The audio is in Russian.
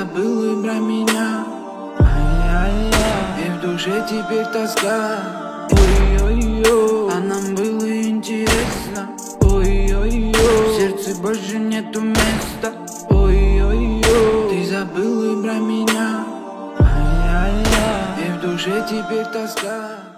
забыл и про меня. Ай-яй-яй, и в душе теперь тоска. Ой-ой-ой, а нам было интересно. Ой-ой-ой, в сердце больше нету места. Ой-ой-ой, ты забыл и про меня. Ай-яй-яй, и в душе теперь тоска.